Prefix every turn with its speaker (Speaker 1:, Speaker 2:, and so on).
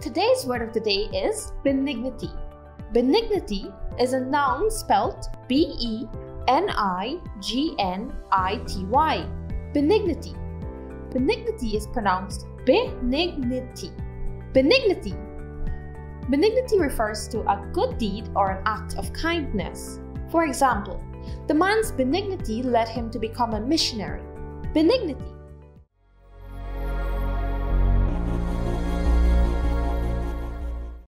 Speaker 1: Today's word of the day is benignity. Benignity is a noun spelled B-E-N-I-G-N-I-T-Y. Benignity. Benignity is pronounced benignity. Benignity. Benignity refers to a good deed or an act of kindness. For example, the man's benignity led him to become a missionary. Benignity.